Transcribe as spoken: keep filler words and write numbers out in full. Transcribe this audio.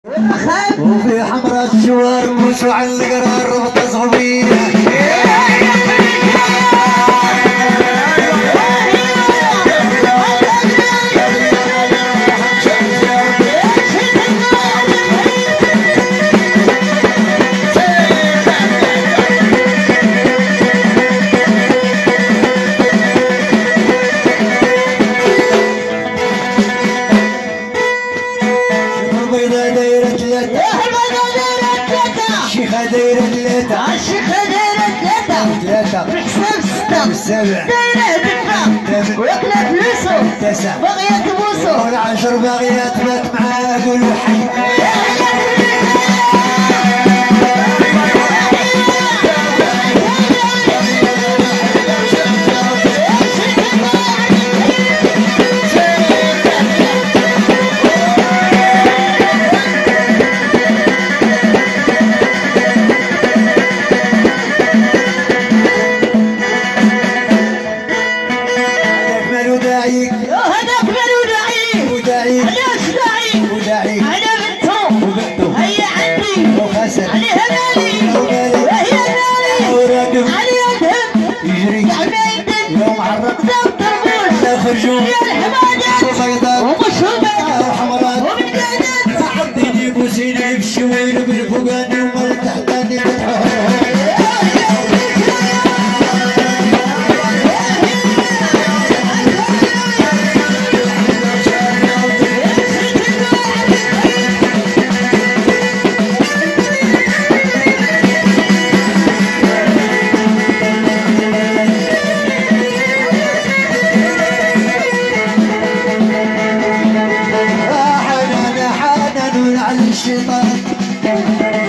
وفي حمرات الجوار موسو على القرار ربط صغبيه الشيخة دايرة ثلاثة الشيخة دايرة ثلاثة ثلاثة بحساب ستة بالسبع دايرة بالفا وياكلها فلوسو تسع باغية تبوسو والعشر باغيات مات معاه قولوا حي هذاك مالو داعي وداعي علاش داعي وداعي انا بنتو وبنتو هي عندي وخاسر عليها مالي ومالي وهي مالي وراقب عليها دم يجري عمايدن يوم عرق زم طربوش يخرجوا يا الحمادات وبيضات ومشروبات وحمرات ومدادات حد يجيب وسيله بالشويل بالفوقاني ومال تحتاني الشيطان